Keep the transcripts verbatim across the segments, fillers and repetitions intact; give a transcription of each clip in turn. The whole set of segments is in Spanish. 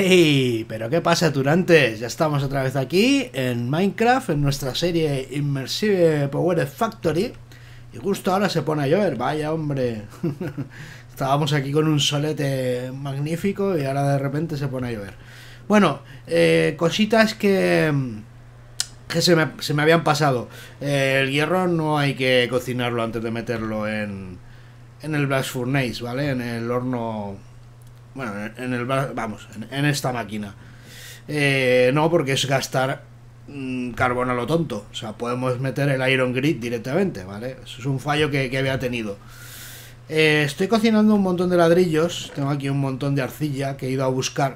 ¡Hey! ¿Pero qué pasa, turantes? Ya estamos otra vez aquí en Minecraft, en nuestra serie Immersive Powered Factory. Y justo ahora se pone a llover, vaya hombre. Estábamos aquí con un solete magnífico y ahora de repente se pone a llover. Bueno, eh, cositas que, que se, me, se me habían pasado. Eh, el hierro no hay que cocinarlo antes de meterlo en, en el Blast Furnace, ¿vale? En el horno... Bueno, en el vamos, en, en esta máquina. Eh, no, porque es gastar mmm, carbón a lo tonto. O sea, podemos meter el Iron Grid directamente, ¿vale? Eso es un fallo que, que había tenido. Eh, estoy cocinando un montón de ladrillos. Tengo aquí un montón de arcilla que he ido a buscar.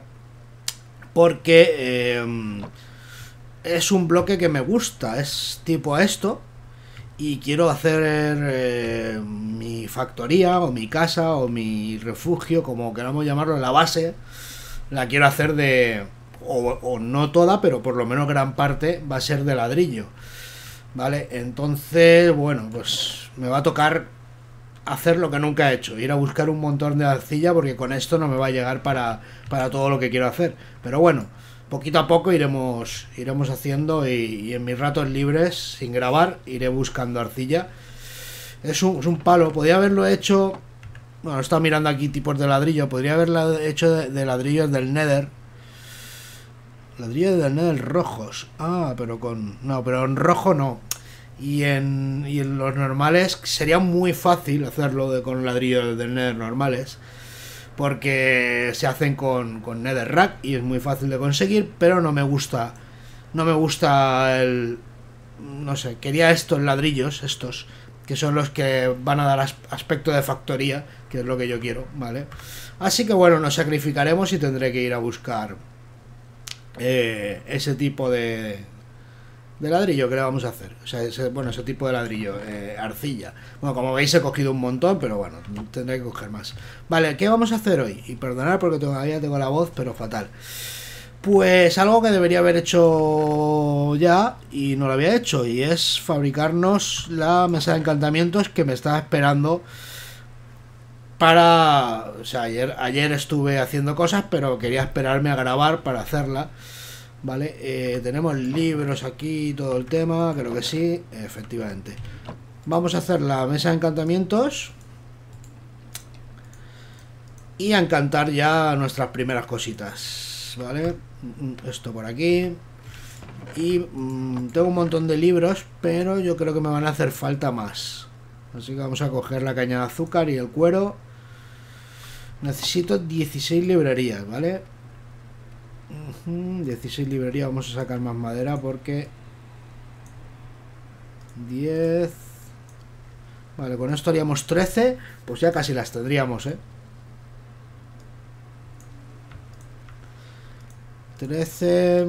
Porque eh, es un bloque que me gusta. Es tipo esto. Y quiero hacer eh, mi factoría o mi casa o mi refugio, como queramos llamarlo, la base. La quiero hacer de... O, o no toda, pero por lo menos gran parte va a ser de ladrillo. ¿Vale? Entonces, bueno, pues me va a tocar hacer lo que nunca he hecho. Ir a buscar un montón de arcilla porque con esto no me va a llegar para, para todo lo que quiero hacer. Pero bueno, poquito a poco iremos iremos haciendo y, y en mis ratos libres, sin grabar, iré buscando arcilla. Es un, es un palo, podría haberlo hecho... Bueno, estaba mirando aquí tipos de ladrillo. Podría haberlo hecho de, de ladrillos del Nether. Ladrillos del Nether rojos. Ah, pero con... No, pero en rojo no. Y en, y en los normales sería muy fácil hacerlo de, con ladrillos del Nether normales. Porque se hacen con, con Netherrack y es muy fácil de conseguir, pero no me gusta. No me gusta el... No sé, quería estos ladrillos, estos, que son los que van a dar aspecto de factoría, que es lo que yo quiero, ¿vale? Así que bueno, nos sacrificaremos y tendré que ir a buscar eh, ese tipo de... de ladrillo que le vamos a hacer. O sea, ese, bueno, ese tipo de ladrillo, eh, arcilla. Bueno, como veis he cogido un montón, pero bueno, tendré que coger más. Vale, ¿qué vamos a hacer hoy? Y perdonad porque todavía tengo la voz, pero fatal. Pues algo que debería haber hecho ya y no lo había hecho, y es fabricarnos la mesa de encantamientos que me estaba esperando para... O sea, ayer, ayer estuve haciendo cosas, pero quería esperarme a grabar para hacerla. Vale, eh, tenemos libros aquí, todo el tema, creo que sí, efectivamente. Vamos a hacer la mesa de encantamientos y a encantar ya nuestras primeras cositas, ¿vale? Esto por aquí. Y mmm, tengo un montón de libros, pero yo creo que me van a hacer falta más. Así que vamos a coger la caña de azúcar y el cuero. Necesito dieciséis librerías, ¿vale? dieciséis librerías, vamos a sacar más madera porque diez. Vale, con esto haríamos trece. Pues ya casi las tendríamos, eh trece.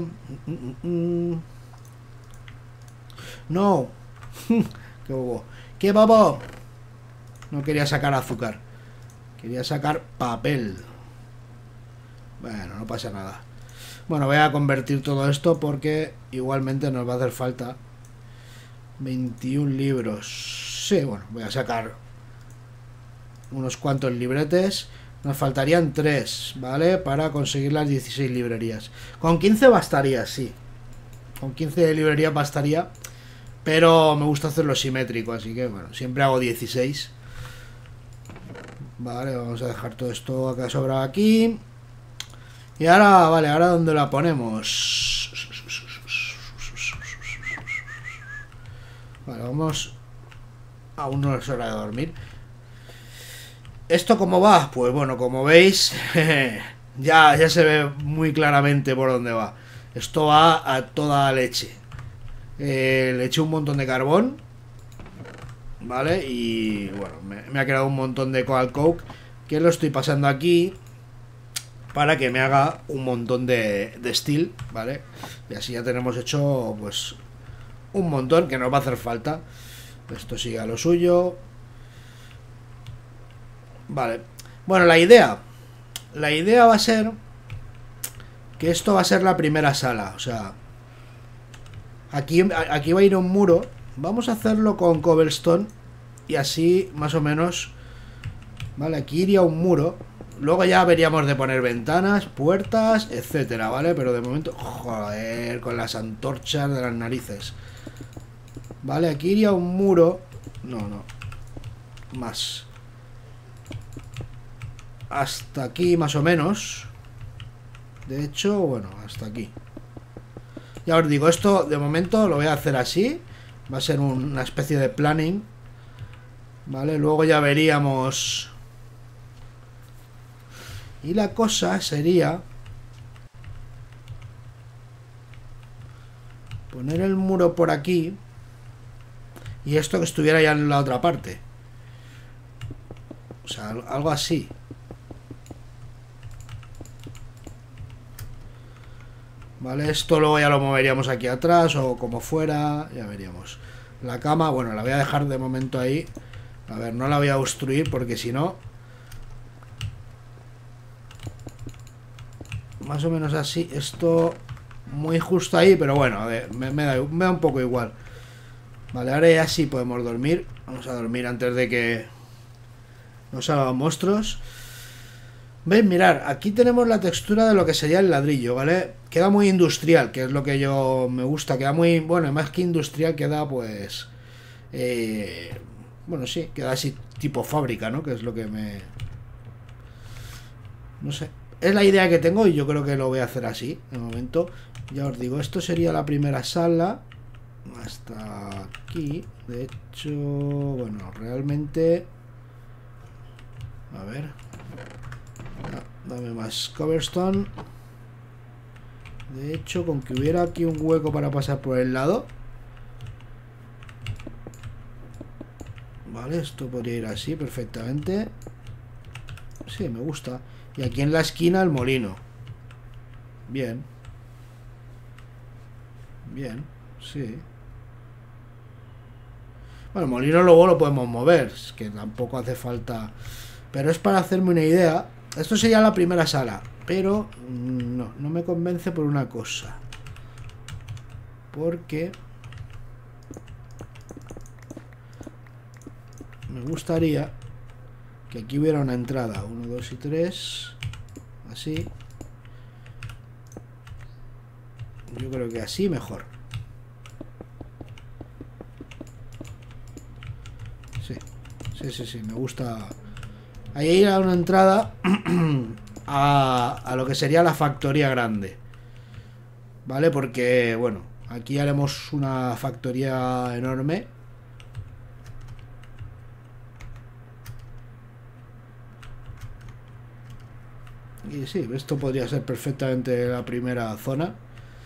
No. Qué bobo. Qué bobo. No quería sacar azúcar, quería sacar papel. Bueno, no pasa nada. Bueno, voy a convertir todo esto porque igualmente nos va a hacer falta veintiún libros. Sí, bueno, voy a sacar unos cuantos libretes. Nos faltarían tres, ¿vale? Para conseguir las dieciséis librerías. Con quince bastaría, sí. Con quince librerías bastaría. Pero me gusta hacerlo simétrico, así que bueno, siempre hago dieciséis. Vale, vamos a dejar todo esto acá sobrado aquí. Y ahora, vale, ahora ¿dónde la ponemos? Vale, vamos. Aún no es hora de dormir. ¿Esto cómo va? Pues bueno, como veis, ya, ya se ve muy claramente por dónde va. Esto va a toda leche. Eh, le eché un montón de carbón, ¿vale? Y bueno, me, me ha quedado un montón de coal coke que lo estoy pasando aquí para que me haga un montón de, de steel, ¿vale? Y así ya tenemos hecho, pues, un montón que nos va a hacer falta. Esto sigue a lo suyo. Vale. Bueno, la idea. La idea va a ser que esto va a ser la primera sala. O sea, aquí, aquí va a ir un muro. Vamos a hacerlo con cobblestone y así, más o menos. Vale, aquí iría un muro. Luego ya veríamos de poner ventanas, puertas, etcétera, ¿vale? Pero de momento... Joder, con las antorchas de las narices. Vale, aquí iría un muro. No, no. Más. Hasta aquí, más o menos. De hecho, bueno, hasta aquí. Ya os digo, esto de momento lo voy a hacer así. Va a ser un, una especie de planning. Vale, luego ya veríamos... Y la cosa sería... Poner el muro por aquí. Y esto que estuviera ya en la otra parte. O sea, algo así. Vale, esto luego ya lo moveríamos aquí atrás o como fuera, ya veríamos. La cama, bueno, la voy a dejar de momento ahí. A ver, no la voy a obstruir porque si no... Más o menos así, esto muy justo ahí, pero bueno, a ver, me, me, da, me da un poco igual. Vale, ahora ya sí podemos dormir. Vamos a dormir antes de que nos salgan monstruos. ¿Veis? Mirad, aquí tenemos la textura de lo que sería el ladrillo, ¿vale? Queda muy industrial, que es lo que yo me gusta. Queda muy, bueno, más que industrial queda pues... Eh, bueno, sí, queda así tipo fábrica, ¿no? Que es lo que me... No sé. Es la idea que tengo y yo creo que lo voy a hacer así, de momento. Ya os digo, esto sería la primera sala. Hasta aquí. De hecho, bueno, realmente... A ver... Dame más cobblestone. De hecho, con que hubiera aquí un hueco para pasar por el lado. Vale, esto podría ir así perfectamente. Sí, me gusta. Y aquí en la esquina el molino. Bien. Bien, sí. Bueno, el molino luego lo podemos mover. Es que tampoco hace falta... Pero es para hacerme una idea. Esto sería la primera sala. Pero no, no me convence por una cosa. Porque... Me gustaría que aquí hubiera una entrada. Uno, dos y tres. Así. Yo creo que así mejor. Sí. Sí, sí, sí. Me gusta... Ahí hay una entrada a, a lo que sería la factoría grande. ¿Vale? Porque, bueno, aquí haremos una factoría enorme. Y sí, esto podría ser perfectamente la primera zona.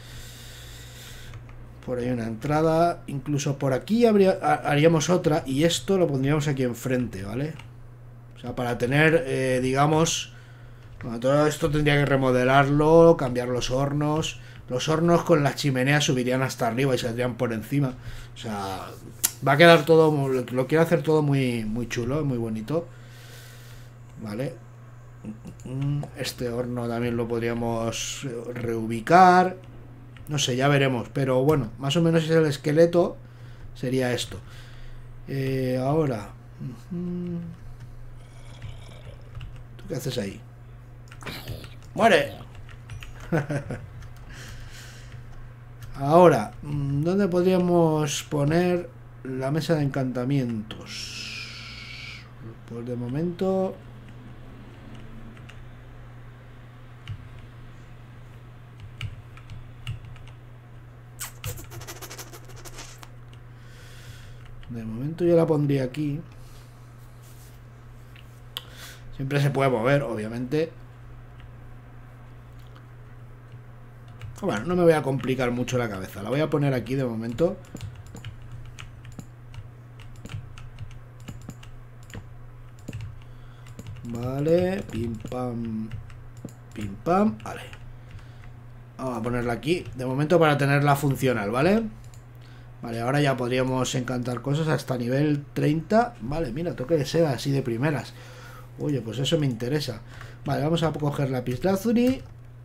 Por ahí una entrada. Incluso por aquí habría, haríamos otra. Y esto lo pondríamos aquí enfrente, ¿vale? O sea, para tener, eh, digamos... Bueno, todo esto tendría que remodelarlo, cambiar los hornos. Los hornos con las chimeneas subirían hasta arriba y saldrían por encima. O sea, va a quedar todo... Lo quiero hacer todo muy, muy chulo, muy bonito. Vale. Este horno también lo podríamos reubicar. No sé, ya veremos. Pero bueno, más o menos es el esqueleto. Sería esto. Eh, ahora... ¿Tú qué haces ahí? ¡Muere! Ahora, ¿dónde podríamos poner la mesa de encantamientos? Pues de momento... De momento yo la pondría aquí. Siempre se puede mover, obviamente. Bueno, no me voy a complicar mucho la cabeza. La voy a poner aquí de momento. Vale, pim pam, pim pam, vale. Vamos a ponerla aquí, de momento para tenerla funcional, ¿vale? Vale, ahora ya podríamos encantar cosas hasta nivel treinta. Vale, mira, toque de seda así de primeras. Oye, pues eso me interesa. Vale, vamos a coger lapislázuli.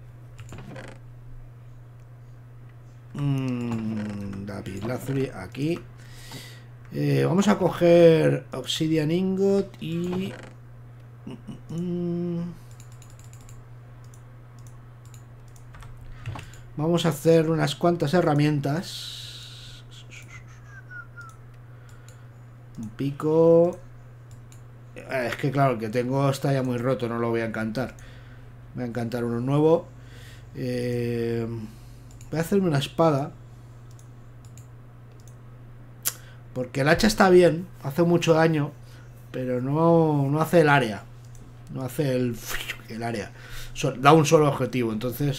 Mm, lapislázuli aquí. Eh, vamos a coger obsidian ingot y... Mm, Vamos a hacer unas cuantas herramientas. Un pico. Es que claro, el que tengo está ya muy roto, no lo voy a encantar. Voy a encantar uno nuevo. Eh, voy a hacerme una espada. Porque el hacha está bien, hace mucho daño, pero no, no hace el área. No hace el, el área. Da un solo objetivo, entonces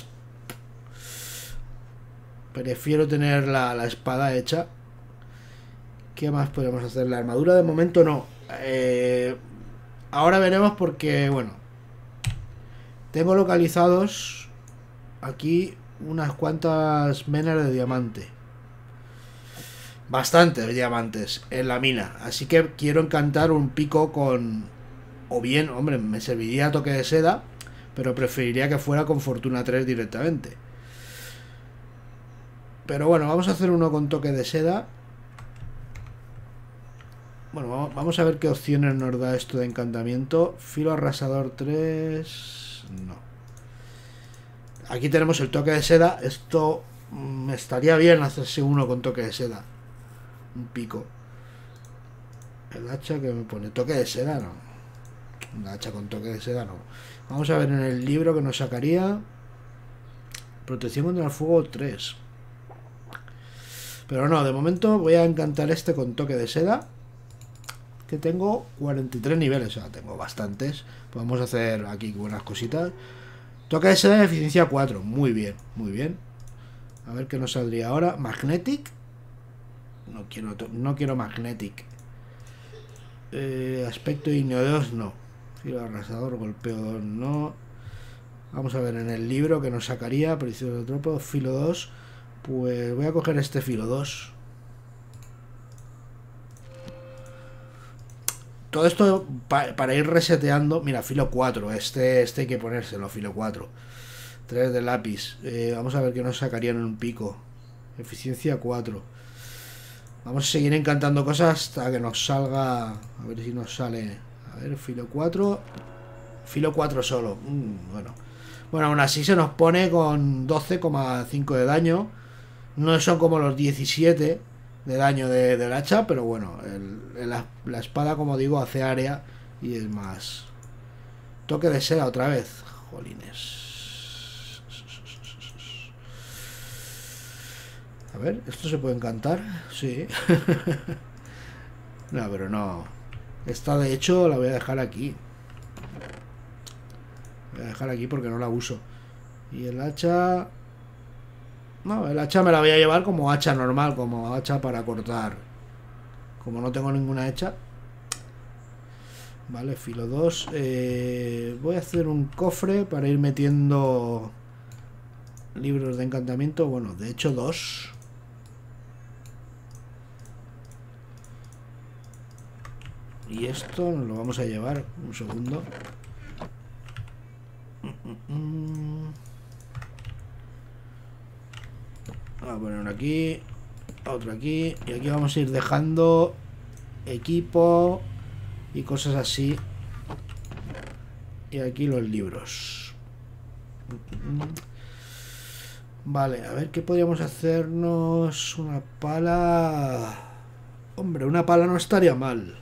prefiero tener la, la espada hecha. ¿Qué más podemos hacer? La armadura de momento no. Eh, ahora veremos porque, bueno, tengo localizados aquí unas cuantas menas de diamante. Bastantes diamantes en la mina. Así que quiero encantar un pico con... O bien, hombre, me serviría toque de seda, pero preferiría que fuera con fortuna tres directamente. Pero bueno, vamos a hacer uno con toque de seda. Bueno, vamos a ver qué opciones nos da esto de encantamiento. Filo arrasador tres... No. Aquí tenemos el toque de seda. Esto me estaría bien hacerse uno con toque de seda. Un pico. El hacha que me pone toque de seda, no. Un hacha con toque de seda, no. Vamos a ver en el libro que nos sacaría. Protección contra el fuego tres. Pero no, de momento voy a encantar este con toque de seda. Que tengo cuarenta y tres niveles, o sea, tengo bastantes. Podemos hacer aquí buenas cositas. Toque de seda de eficiencia cuatro. Muy bien, muy bien. A ver qué nos saldría ahora. Magnetic. No quiero, no quiero Magnetic. Eh, aspecto igneo dos, no. Filo arrasador, golpeo dos, no. Vamos a ver en el libro que nos sacaría. Predicción de tropo, filo dos. Pues voy a coger este filo dos. Todo esto pa para ir reseteando. Mira, filo cuatro. Este, este hay que ponérselo, filo cuatro. tres de lápiz. Eh, vamos a ver qué nos sacarían en un pico. Eficiencia cuatro. Vamos a seguir encantando cosas hasta que nos salga. A ver si nos sale. A ver, filo cuatro. Filo cuatro solo. Mm, bueno. Bueno, aún así se nos pone con doce coma cinco de daño. No son como los diecisiete de daño de, del hacha, pero bueno, el, la, la espada, como digo, hace área y es más. Toque de seda otra vez. Jolines. A ver, ¿esto se puede encantar? Sí. No, pero no. Esta de hecho la voy a dejar aquí. Voy a dejar aquí porque no la uso. Y el hacha... No, el hacha me la voy a llevar como hacha normal, como hacha para cortar. Como no tengo ninguna hecha. Vale, filo dos. Eh, voy a hacer un cofre para ir metiendo libros de encantamiento. Bueno, de hecho dos. Y esto nos lo vamos a llevar. Un segundo. Vamos a poner uno aquí. Otro aquí. Y aquí vamos a ir dejando equipo y cosas así. Y aquí los libros. Vale, a ver qué podríamos hacernos. Una pala. Hombre, una pala no estaría mal.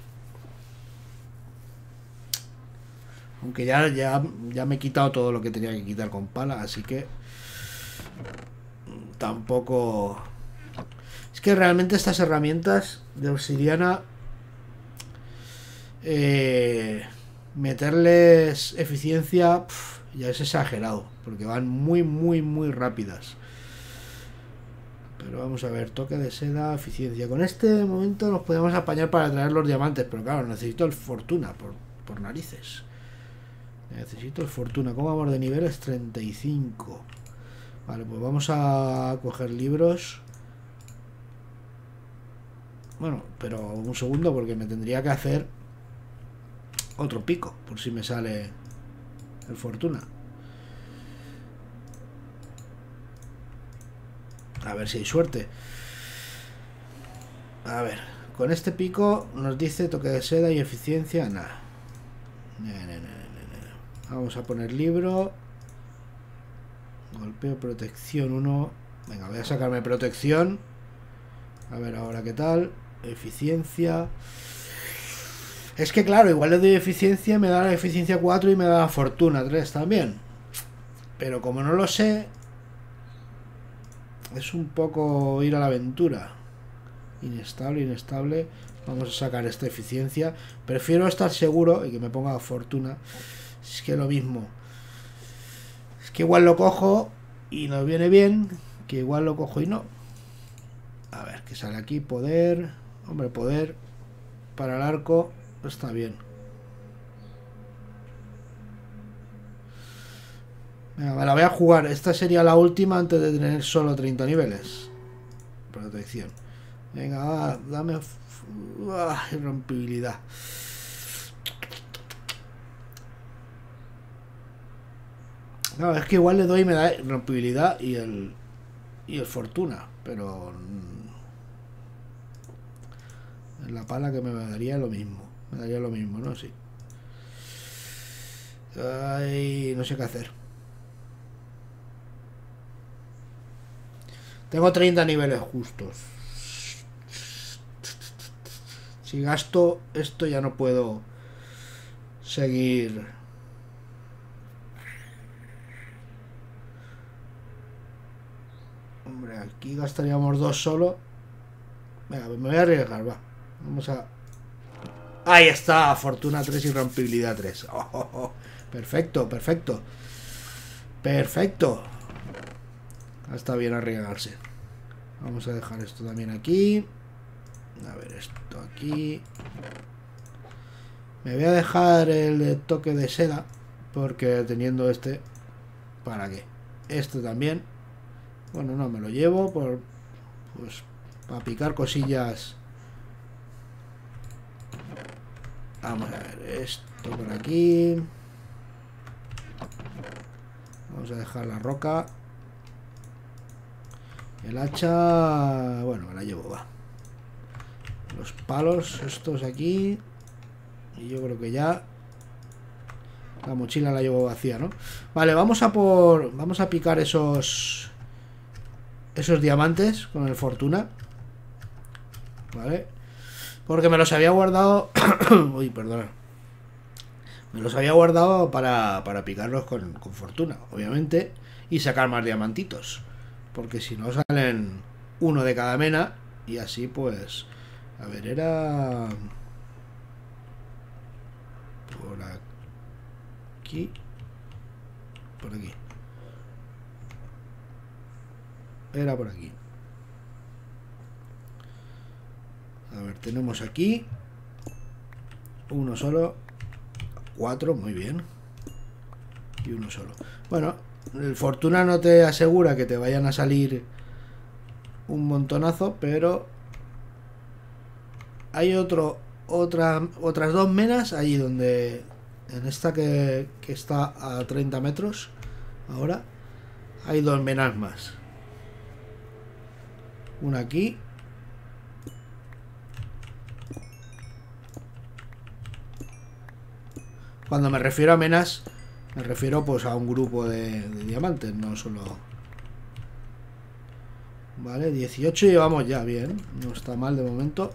Aunque ya, ya, ya me he quitado todo lo que tenía que quitar con pala, así que tampoco... Es que realmente estas herramientas de obsidiana, eh, meterles eficiencia pf, ya es exagerado, porque van muy, muy, muy rápidas. Pero vamos a ver, toque de seda, eficiencia. Con este momento nos podemos apañar para traer los diamantes, pero claro, necesito el fortuna, por, por narices. Necesito el fortuna. ¿Cómo vamos de niveles? treinta y cinco. Vale, pues vamos a coger libros. Bueno, pero un segundo porque me tendría que hacer otro pico, por si me sale el fortuna. A ver si hay suerte. A ver, con este pico nos dice toque de seda y eficiencia. Nada. No, no, no, no, no. Vamos a poner libro. Golpeo, protección uno. Venga, voy a sacarme protección. A ver ahora qué tal. Eficiencia. Es que claro, igual le doy eficiencia, me da la eficiencia cuatro y me da la fortuna tres también. Pero como no lo sé, es un poco ir a la aventura. Inestable, inestable. Vamos a sacar esta eficiencia. Prefiero estar seguro y que me ponga fortuna. Es que lo mismo. Es que igual lo cojo y nos viene bien. Que igual lo cojo y no. A ver, que sale aquí. Poder. Hombre, poder. Para el arco. Está bien. Venga, me la voy a jugar. Esta sería la última antes de tener solo treinta niveles. Protección. Venga, va, dame... ¡Ah! Irrompibilidad. No, es que igual le doy y me da irrompibilidad y el... Y el fortuna. Pero... En la pala que me daría lo mismo. Me daría lo mismo, ¿no? Sí. Ay, no sé qué hacer. Tengo treinta niveles justos. Si gasto esto ya no puedo seguir. Hombre, aquí gastaríamos dos solo. Venga, me voy a arriesgar, va. Vamos a... Ahí está, fortuna tres y rompibilidad tres. Oh, oh, oh. Perfecto, perfecto. Perfecto. Está bien arriesgarse. Vamos a dejar esto también aquí. A ver, esto aquí. Me voy a dejar el toque de seda. Porque teniendo este... ¿Para qué? Este también. Bueno, no, me lo llevo por... Pues... Para picar cosillas. Vamos a ver, esto por aquí. Vamos a dejar la roca. El hacha... Bueno, me la llevo, va. Los palos, estos aquí. Y yo creo que ya... La mochila la llevo vacía, ¿no? Vale, vamos a por... Vamos a picar esos... Esos diamantes con el fortuna. Vale. Porque me los había guardado... Uy, perdona. Me los había guardado para, para picarlos con, con fortuna, obviamente. Y sacar más diamantitos. Porque si no salen uno de cada mena. Y así pues... A ver, era... Por aquí. Por aquí. Era por aquí. A ver, tenemos aquí uno solo, cuatro, muy bien. Y uno solo. Bueno, el fortuna no te asegura que te vayan a salir un montonazo, pero hay otro, otra, otras dos menas allí donde, en esta que, que está a treinta metros, ahora hay dos menas más. Una aquí. Cuando me refiero a menas, me refiero pues a un grupo de, de diamantes, no solo... Vale, dieciocho llevamos ya, bien. No está mal de momento.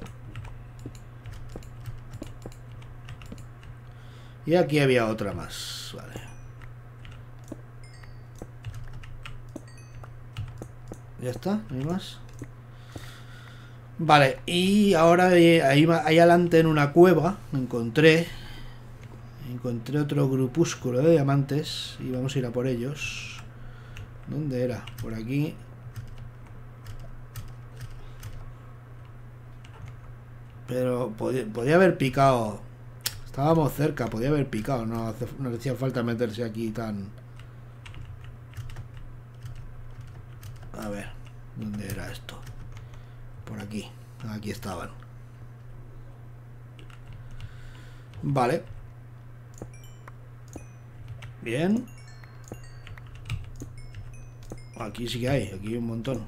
Y aquí había otra más, vale. Ya está, no hay más. Vale, y ahora ahí, ahí adelante en una cueva encontré... Encontré otro grupúsculo de diamantes y vamos a ir a por ellos. ¿Dónde era? Por aquí. Pero podía, podía haber picado. Estábamos cerca, podía haber picado. No, hace, no hacía falta meterse aquí tan... A ver, ¿dónde era esto? Por aquí. Aquí estaban. Vale. Bien. Aquí sí que hay, aquí hay un montón.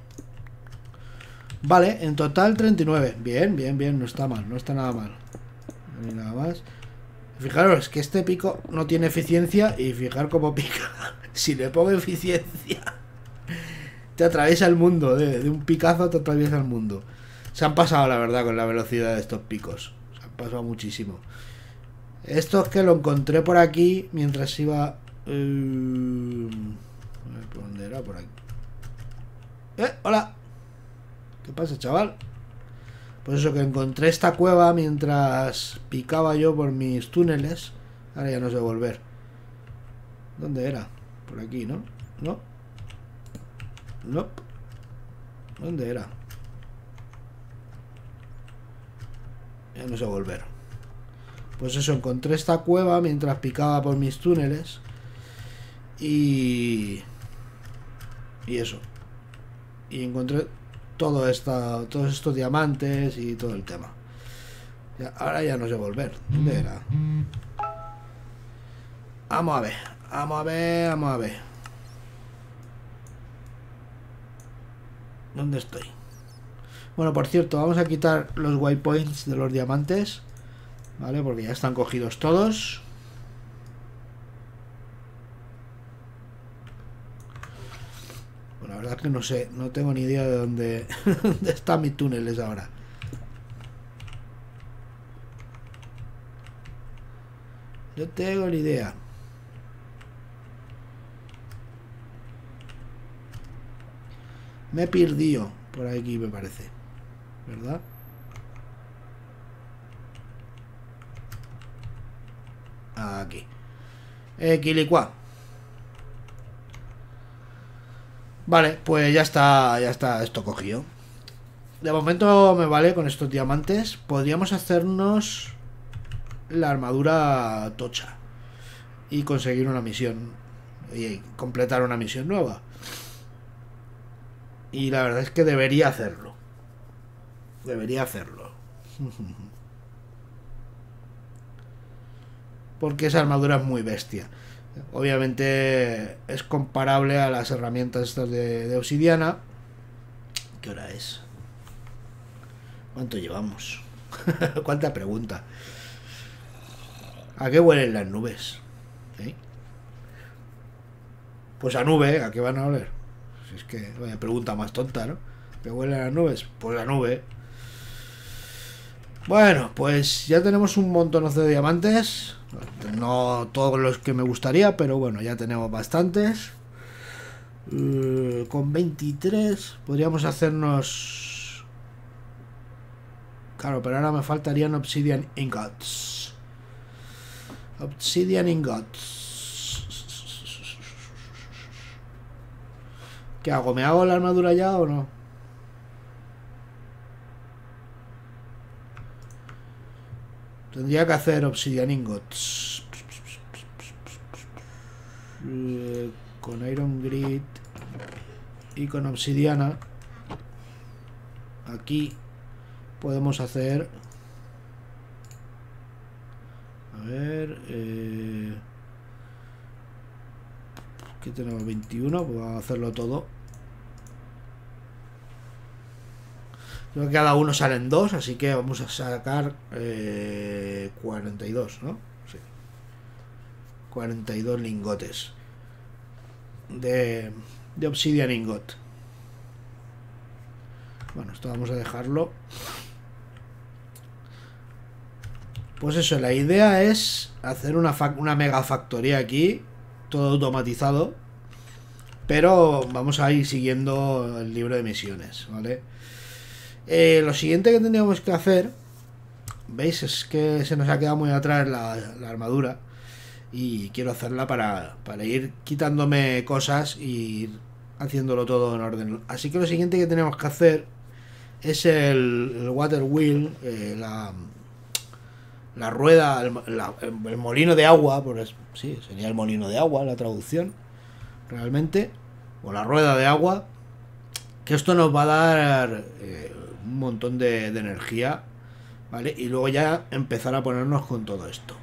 Vale, en total treinta y nueve. Bien, bien, bien, no está mal, no está nada mal. No hay nada más. Fijaros que este pico no tiene eficiencia y fijar cómo pica. Si le pongo eficiencia, te atraviesa el mundo. De, de un picazo te atraviesa el mundo. Se han pasado, la verdad, con la velocidad de estos picos. Se han pasado muchísimo. Esto es que lo encontré por aquí mientras iba... Eh, a ver, ¿por dónde era? Por aquí. ¡Eh! ¡Hola! ¿Qué pasa, chaval? Pues eso, que encontré esta cueva mientras picaba yo por mis túneles. Ahora ya no sé volver. ¿Dónde era? Por aquí, ¿no? ¿No? ¿No? ¿Dónde era? Ya no sé volver. Pues eso, encontré esta cueva mientras picaba por mis túneles. Y... Y eso. Y encontré todo esta, todos estos diamantes y todo el tema. Ya, ahora ya no sé volver. ¿Dónde era? Vamos a ver. Vamos a ver, vamos a ver. ¿Dónde estoy? Bueno, por cierto, vamos a quitar los waypoints de los diamantes. ¿Vale? Porque ya están cogidos todos. Bueno, la verdad es que no sé, no tengo ni idea de dónde, dónde están mis túneles ahora. No tengo ni idea. Me he perdido por aquí, me parece. ¿Verdad? Aquí. Equilicua. Vale, pues ya está, ya está esto cogido. De momento me vale con estos diamantes. Podríamos hacernos la armadura tocha y conseguir una misión y completar una misión nueva. Y la verdad es que debería hacerlo. Debería hacerlo. Porque esa armadura es muy bestia. Obviamente es comparable a las herramientas estas de, de obsidiana. ¿Qué hora es? ¿Cuánto llevamos? ¿Cuánta pregunta? ¿A qué huelen las nubes? ¿Eh? Pues a nube, ¿a qué van a oler? Si es que, vaya pregunta más tonta, ¿no? ¿Qué huelen las nubes? Pues a nube. Bueno, pues ya tenemos un montón de diamantes. No todos los que me gustaría, pero bueno, ya tenemos bastantes. Uh, con veintitrés podríamos hacernos... Claro, pero ahora me faltarían Obsidian Ingots. Obsidian Ingots. ¿Qué hago? ¿Me hago la armadura ya o no? Tendría que hacer Obsidian Ingots. Eh, con Iron Grit y con obsidiana. Aquí podemos hacer... A ver... Eh, ¿qué tenemos? veintiuno. Pues vamos a hacerlo todo. Creo que cada uno salen dos, así que vamos a sacar eh, cuarenta y dos, ¿no? Sí. cuarenta y dos lingotes de, de Obsidian Ingot. Bueno, esto vamos a dejarlo. Pues eso, la idea es hacer una, una mega factoría aquí, todo automatizado, pero vamos a ir siguiendo el libro de misiones, ¿vale? Eh, lo siguiente que tendríamos que hacer, veis, es que se nos ha quedado muy atrás la, la armadura y quiero hacerla para, para ir quitándome cosas y ir haciéndolo todo en orden. Así que lo siguiente que tenemos que hacer es el, el water wheel, eh, la, la rueda, el, la, el molino de agua, pues sí, sería el molino de agua la traducción realmente, o la rueda de agua, que esto nos va a dar eh, un montón de, de energía, ¿vale? Y luego ya empezar a ponernos con todo esto.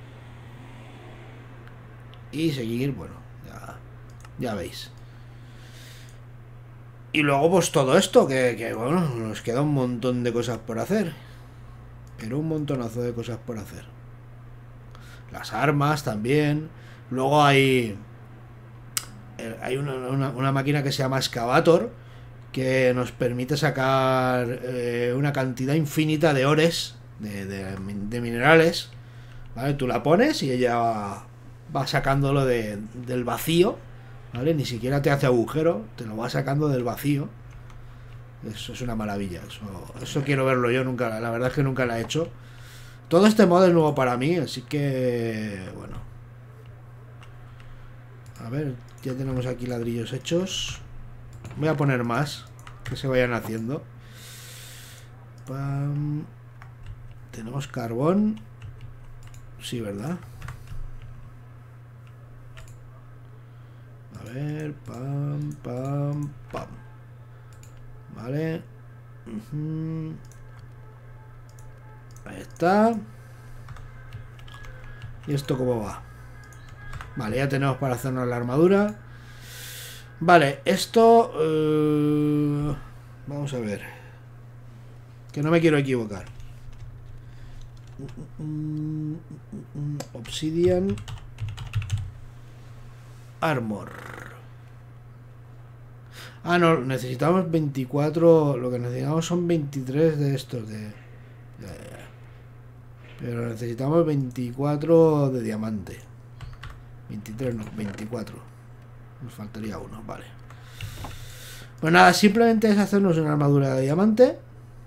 Y seguir, bueno, ya, ya veis. Y luego pues todo esto, que, que bueno, nos queda un montón de cosas por hacer. Pero un montonazo de cosas por hacer. las armas también. Luego hay hay una, una, una máquina que se llama Excavator, que nos permite sacar eh, una cantidad infinita de ores, de, de, de minerales, ¿vale? Tú la pones y ella va, va sacándolo de, del vacío, ¿vale? Ni siquiera te hace agujero, te lo va sacando del vacío. Eso es una maravilla, eso, eso quiero verlo yo, nunca, la verdad es que nunca la he hecho. Todo este modo es nuevo para mí, así que bueno. A ver, ya tenemos aquí ladrillos hechos. Voy a poner más que se vayan haciendo. Pam. Tenemos carbón. Sí, ¿verdad? A ver, pam, pam, pam. Vale. Uh-huh. Ahí está. ¿Y esto cómo va? Vale, ya tenemos para hacernos la armadura. Vale, esto... Uh, vamos a ver. Que no me quiero equivocar. Obsidian Armor. Ah, no, necesitamos veinticuatro. Lo que necesitamos son veintitrés de estos de... Ya, ya. Pero necesitamos veinticuatro de diamante. veintitrés, no, veinticuatro. Nos faltaría uno, vale. Pues nada, simplemente es hacernos una armadura de diamante.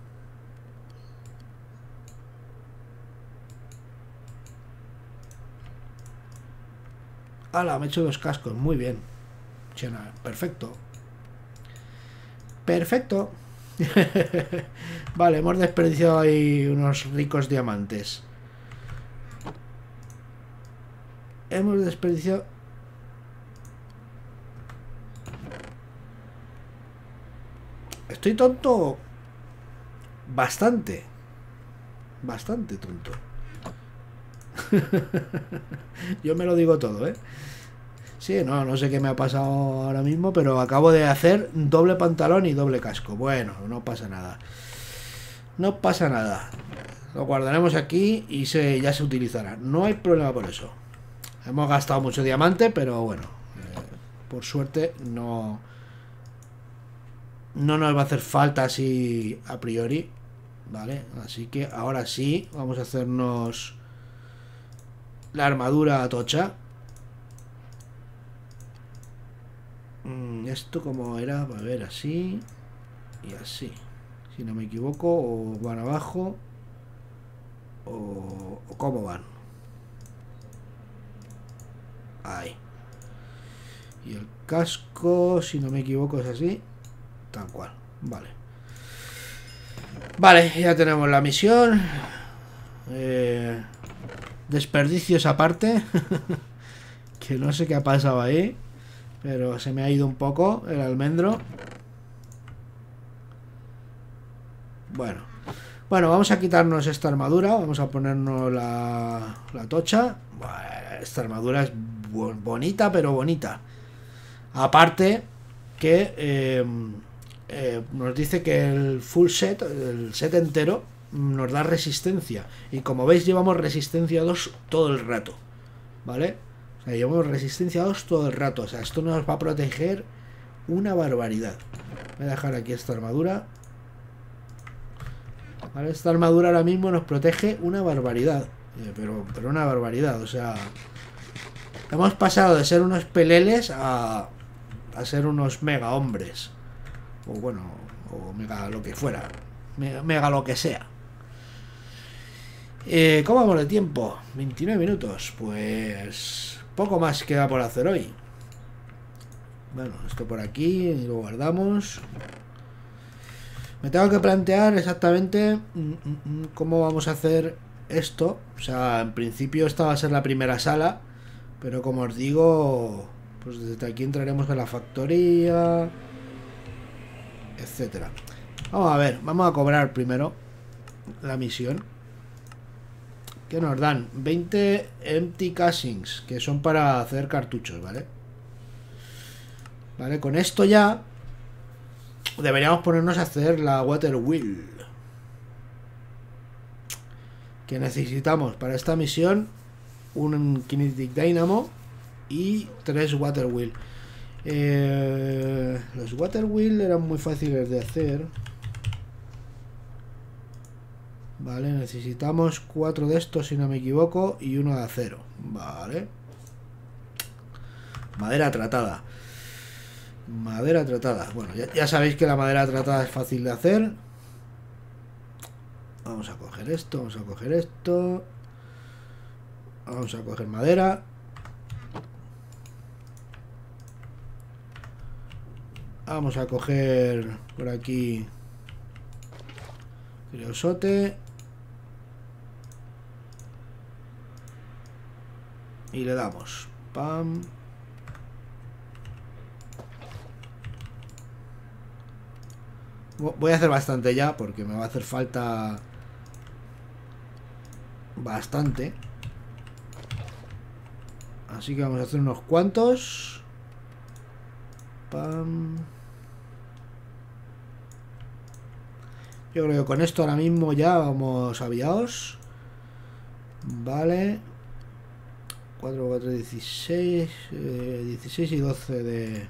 ¡Hala! Me he hecho dos cascos, muy bien. Chena, perfecto. Perfecto. Vale, hemos desperdiciado ahí unos ricos diamantes. Hemos desperdiciado... Estoy tonto. Bastante. Bastante tonto. Yo me lo digo todo, ¿eh? Sí, no, no sé qué me ha pasado ahora mismo, pero acabo de hacer doble pantalón y doble casco. Bueno, no pasa nada. No pasa nada. Lo guardaremos aquí y se, ya se utilizará. No hay problema por eso. Hemos gastado mucho diamante, pero bueno. Eh, por suerte no... No nos va a hacer falta así a priori. Vale, así que ahora sí vamos a hacernos la armadura tocha. Esto como era, a ver, así y así, si no me equivoco, o van abajo o, o cómo van. Ahí. Y el casco, si no me equivoco, es así, tal cual. Vale. Vale, ya tenemos la misión. Eh, desperdicios aparte. Que no sé qué ha pasado ahí, pero se me ha ido un poco el almendro. Bueno. Bueno, vamos a quitarnos esta armadura. Vamos a ponernos la, la tocha. Bueno, esta armadura es bonita, pero bonita. Aparte que eh, eh, nos dice que el full set, el set entero, nos da resistencia. Y como veis, llevamos resistencia dos todo el rato. ¿Vale? O sea, llevamos resistencia dos todo el rato. O sea, esto nos va a proteger una barbaridad. Voy a dejar aquí esta armadura. Vale, esta armadura ahora mismo nos protege una barbaridad. Eh, pero, pero una barbaridad. O sea, hemos pasado de ser unos peleles a, a ser unos mega hombres. O bueno, o mega lo que fuera. Mega, mega lo que sea. Eh, ¿Cómo vamos de tiempo? veintinueve minutos. Pues poco más queda por hacer hoy. Bueno, esto por aquí y lo guardamos. Me tengo que plantear exactamente cómo vamos a hacer esto. O sea, en principio esta va a ser la primera sala, pero como os digo, pues desde aquí entraremos en la factoría, etcétera. Vamos a ver, vamos a cobrar primero la misión. Que nos dan veinte empty casings, que son para hacer cartuchos, ¿vale? Vale, con esto ya deberíamos ponernos a hacer la water wheel que necesitamos para esta misión. un Kinetic Dynamo y tres Water Wheel. Eh, los Water Wheel eran muy fáciles de hacer. Vale, necesitamos cuatro de estos si no me equivoco y uno de acero. Vale. Madera tratada. Madera tratada. Bueno, ya, ya sabéis que la madera tratada es fácil de hacer. Vamos a coger esto, vamos a coger esto. Vamos a coger madera. Vamos a coger por aquí creosote. Y le damos. Pam. Voy a hacer bastante ya porque me va a hacer falta bastante. Así que vamos a hacer unos cuantos. Pam. Yo creo que con esto ahora mismo ya vamos aviados. Vale. cuatro, cuatro, dieciséis. Eh, dieciséis y doce de...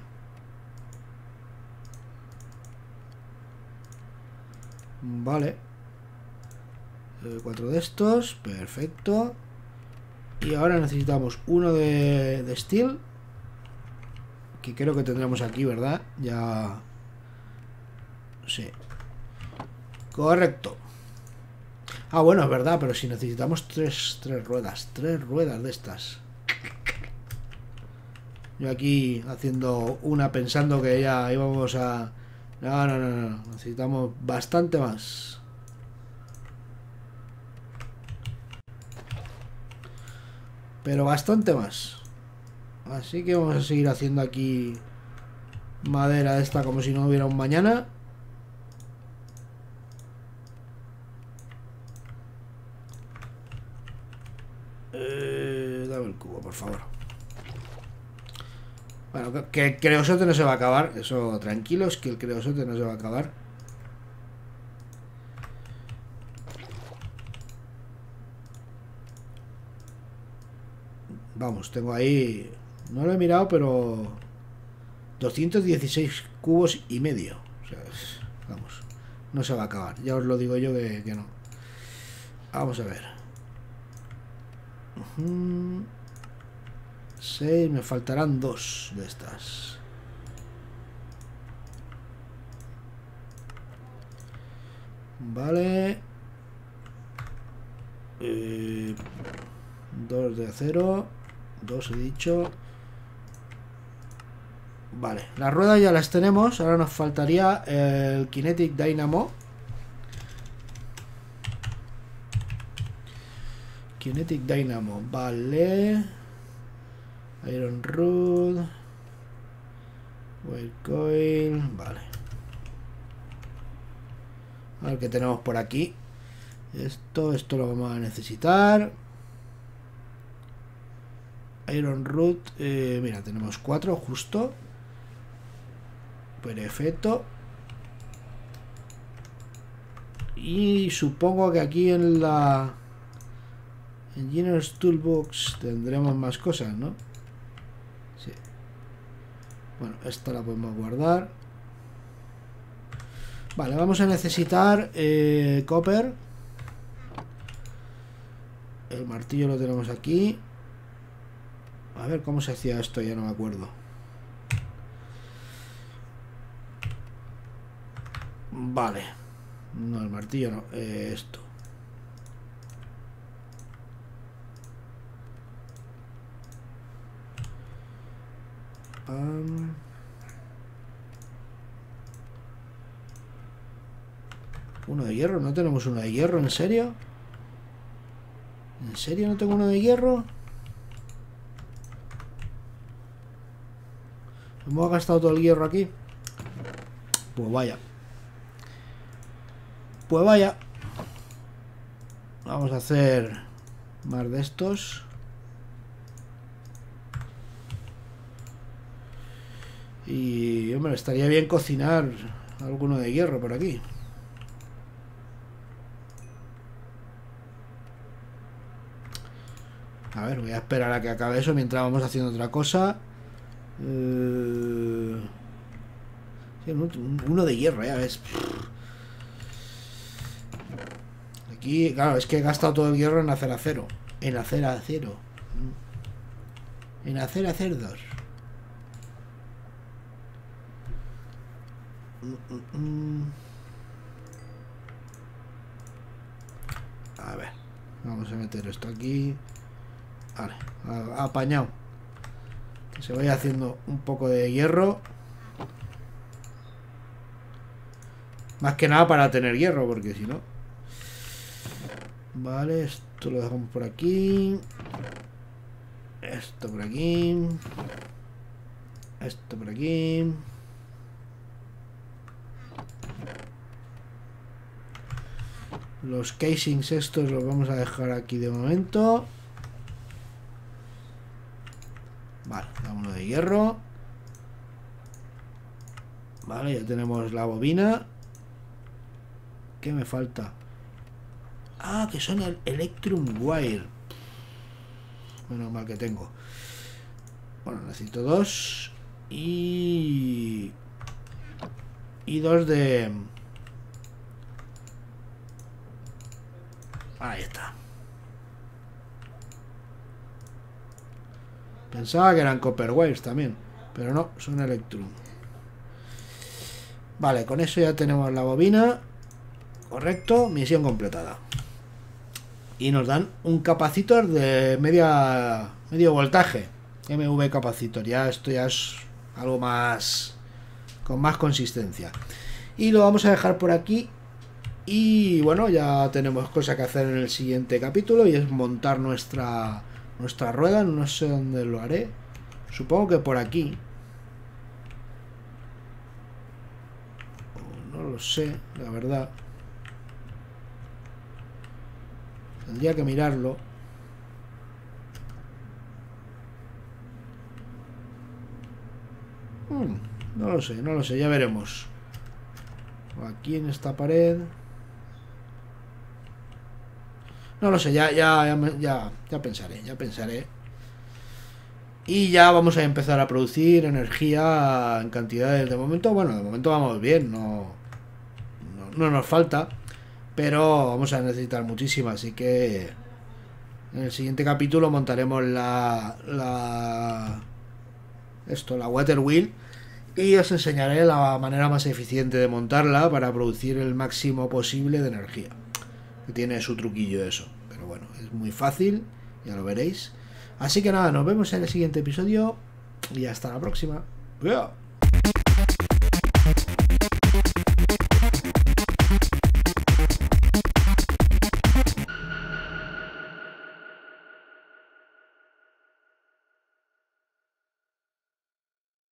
Vale. Eh, cuatro de estos. Perfecto. Y ahora necesitamos uno de, de steel. Que creo que tendremos aquí, ¿verdad? Ya... Sí. Correcto. Ah, bueno, es verdad, pero si necesitamos tres, tres ruedas. Tres ruedas de estas. Yo aquí haciendo una pensando que ya íbamos a... No, no, no, no. Necesitamos bastante más. Pero bastante más. Así que vamos a seguir haciendo aquí madera esta como si no hubiera un mañana. Eh, dame el cubo, por favor. Bueno, que el creosote no se va a acabar. Eso, tranquilos, que el creosote no se va a acabar. Vamos, tengo ahí... No lo he mirado, pero... doscientos dieciséis cubos y medio. O sea, vamos, no se va a acabar. Ya os lo digo yo que, que no. Vamos a ver. Uh-huh. seis, me faltarán dos de estas. Vale. Eh, dos de acero. Dos he dicho. Vale, las ruedas ya las tenemos. Ahora nos faltaría el Kinetic Dynamo. Kinetic Dynamo, vale. Iron Rod. Wire Coil, vale. A ver qué tenemos por aquí. Esto, esto lo vamos a necesitar. Iron Root, eh, mira, tenemos cuatro justo. Perfecto. Y supongo que aquí en la Engineer's Toolbox tendremos más cosas, ¿no? Sí. Bueno, esta la podemos guardar. Vale, vamos a necesitar eh, copper. El martillo lo tenemos aquí. A ver cómo se hacía esto, ya no me acuerdo. Vale. No, el martillo no. Eh, esto. Um... Uno de hierro. ¿No tenemos uno de hierro? ¿En serio? ¿En serio no tengo uno de hierro? ¿Hemos gastado todo el hierro aquí? Pues vaya. Pues vaya. Vamos a hacer más de estos. Y, hombre, estaría bien cocinar alguno de hierro por aquí. A ver, voy a esperar a que acabe eso mientras vamos haciendo otra cosa. Eh... Sí, uno de hierro, ya ves. Aquí, claro, es que he gastado todo el hierro en hacer acero. En hacer acero. En hacer acerdos. A ver, vamos a meter esto aquí. Vale, apañado. Que se vaya haciendo un poco de hierro. Más que nada para tener hierro, porque si no... Vale, esto lo dejamos por aquí. Esto por aquí. Esto por aquí. Los casings estos los vamos a dejar aquí de momento. Vale, vámonos de hierro. Vale, ya tenemos la bobina. ¿Qué me falta? Ah, que son el Electrum Wire. Menos mal que tengo. Bueno, necesito dos. Y... Y dos de... Ahí está. Pensaba que eran Copper Wires también, pero no, son Electrum. Vale, con eso ya tenemos la bobina. Correcto, misión completada. Y nos dan un capacitor de media medio voltaje. M V capacitor. Ya esto ya es algo más... con más consistencia. Y lo vamos a dejar por aquí. Y bueno, ya tenemos cosa que hacer en el siguiente capítulo. Y es montar nuestra, nuestra rueda. No sé dónde lo haré. Supongo que por aquí. No lo sé, la verdad. Tendría que mirarlo. Hmm, no lo sé, no lo sé, ya veremos. O aquí en esta pared. No lo sé, ya, ya, ya, ya, ya pensaré, ya pensaré. Y ya vamos a empezar a producir energía en cantidades. De momento, bueno, de momento vamos bien, no, no, no nos falta. Pero vamos a necesitar muchísima, así que en el siguiente capítulo montaremos la, la esto, la water wheel, y os enseñaré la manera más eficiente de montarla para producir el máximo posible de energía. Que tiene su truquillo eso, pero bueno, es muy fácil, ya lo veréis. Así que nada, nos vemos en el siguiente episodio y hasta la próxima. ¡Yeah!